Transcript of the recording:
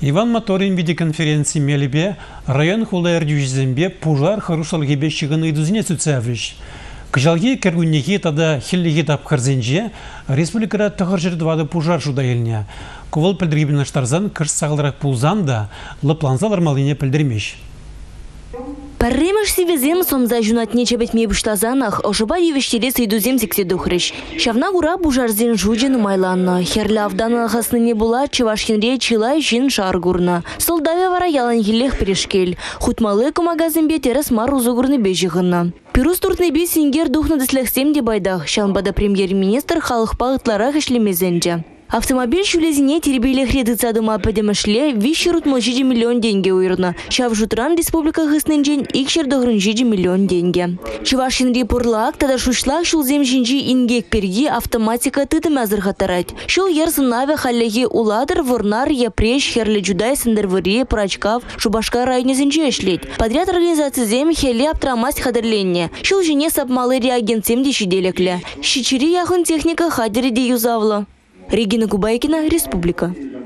Иван Моторин видеоконференции мелебе район хулайр дюжзембе пожар харушалгебе шиганы идузине суцевриш. Кжалге кергуннеге тада хиллеге тапкарзенже республикада тахаржырдвады пожар жудайылня. Ковал пілдіргебін аштарзан кыш сағылырақ пулзан да лыпланзалар малыне пілдірмеш. Парремеш сивезем сомза жунатне чебетме буштазанах, ошыба евештере сейдузем зексе духрыш. Шавна гура бужарзен жуджен майланна. Херля авдана хасны не була, чевашкенре чилай жин шаргурна. Солдаве вара ялан елех перешкель. Хутмалы комагазембе терес мару зугурны бежигынна. Пирус туртны бе сингер духна дислехсем де байдах. Шанбада премьер-министр халық пағытларах ишлемезенже. Автомобиль шулезине теребейлех редыцадыма пәдемішле вишерут можиджи миллион деньги уйрна. Шав жутран республика хыснынжен икшер догрынжиджи миллион деньги. Чувашинри пурлак тада шушлак шулзем жинжи ингек перги автоматика тытым азырхатарать. Шул ерсын наве халлеги уладыр ворнар япреш херле джудай сендервари прачкав Шубашка районе зенжи эшлеть. Подряд организации зем хеле аптрамасть хадерленне. Шул жене сапмалы реагент зем дешиделекле. Щичери яхын техника хадери де юзавла. Регина Кубайкина, Республика.